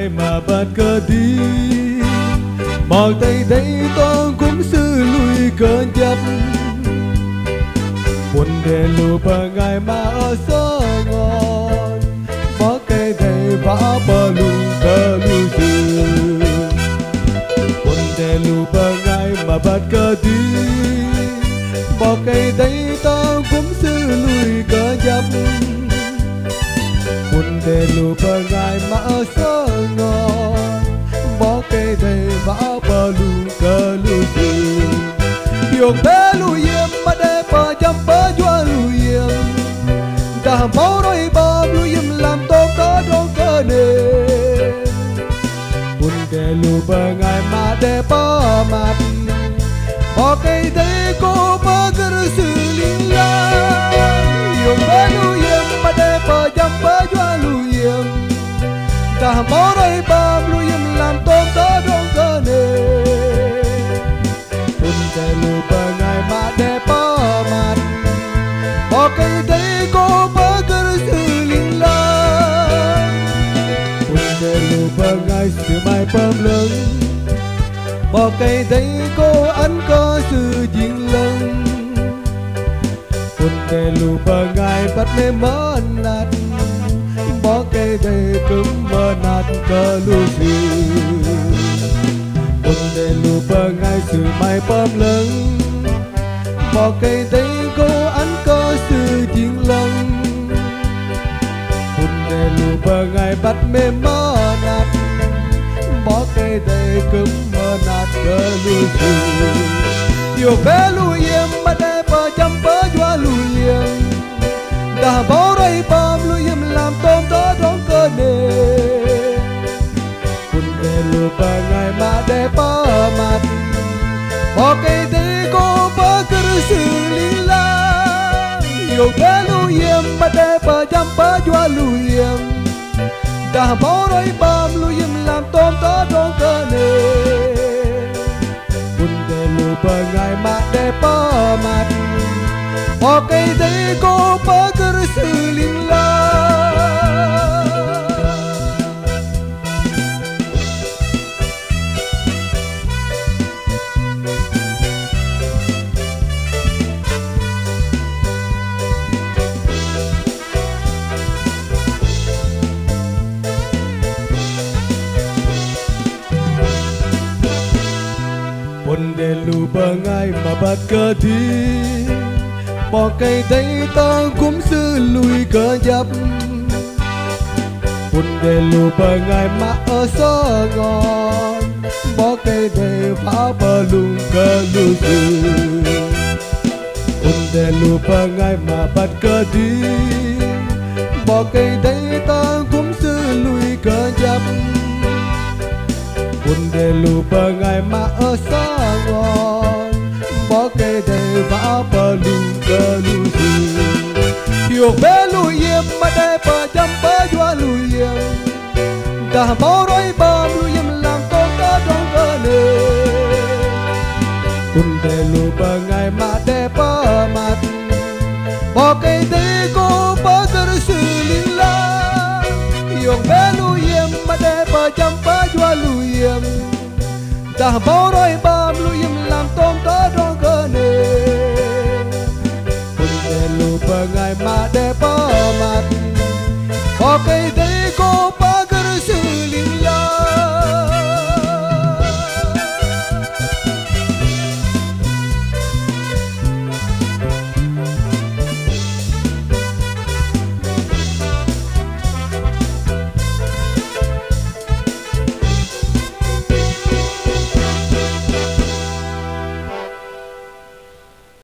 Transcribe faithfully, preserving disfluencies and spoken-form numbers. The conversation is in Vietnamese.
ngày mà bắt cờ đi mò tay thấy tôi cũng sư lùi cơn chấp buồn để lù bờ ngày mà ở sơ ngon bỏ cây thầy vã bờ lù cờ lù dư buồn để lù bờ ngày mà bắt cờ đi bỏ cây thấy tôi cũng sư lùi cơn chấp buồn để lù bờ ngày mà ở sơ ngon bỏ cây thầy vã bờ lù cờ lù dư yêu bé lù yếm mà để bờ chăm bờ chua lù yếm đã máu đôi bờ lù yếm làm tốt đó trong cơ nề buồn để lù bờ ngày mà để bờ mặt bỏ cây thấy cô bờ cứ xử lý la yêu bé lù yếm mà để bờ chăm bờ chua lù yếm đã máu đôi bờ lù yếm làm tốt đó trong cơ nề buồn để lù bờ ngày mà để bờ mặt bỏ cây thấy cô bờ cứ xử lý la buồn để lù bờ ngày sự mai bơm lưng bỏ cây thấy cô ăn có sự chiến lưng buồn để lù bờ ngày bắt mê mơ nạt bỏ cây thấy cứng mơ nạt cờ lù dư buồn để lù bờ ngày sự mai bơm lưng bỏ cây thấy cô ăn có sự chiến lưng buồn để lù bờ ngày bắt mê mơ nạt bỏ cây thấy cứng mơ nạt cờ lù dư yêu bé lù yếm mà để bờ chăm bờ chua lù yếm đã bỏ đây bơm lù yếm làm tôm đó trong cơ nề buồn để lù bờ ngày mà để bờ mặt bỏ cây thấy cô bờ cứ xử lý la yêu bé lù yếm mà để bờ chăm bờ chua lù yếm đã bỏ đây bơm lù yếm làm tôm đó trong cơ nề buồn để lù bờ ngày mà để bờ mặt bỏ cây thấy cô bờ cứ xử lý la buồn để lù bờ ngày mà bắt cờ đi bỏ cây thấy ta cũng sư lùi cờ dập buồn để lù bờ ngày mà ở sơ ngon bỏ cây thấy phá bờ lùn cờ lù dư buồn để lù bờ ngày mà bắt cờ đi bỏ cây thấy ta cũng sư lùi cờ dập buồn để lù bờ ngày mà ở xa ngon bỏ cây thầy vã bờ lùn cờ lù dư yêu bé lù yếm mà để bờ chăm bờ chua lù yếm đã bỏ đôi bờ lù yếm làm tốt đó trong cơ nề buồn để lù bờ ngày mà để bờ mặt bỏ cây thấy cô bờ cứ xử lý la yêu bé lù yếm mà để bờ chăm bờ chua lù yếm đã bỏ đôi bờ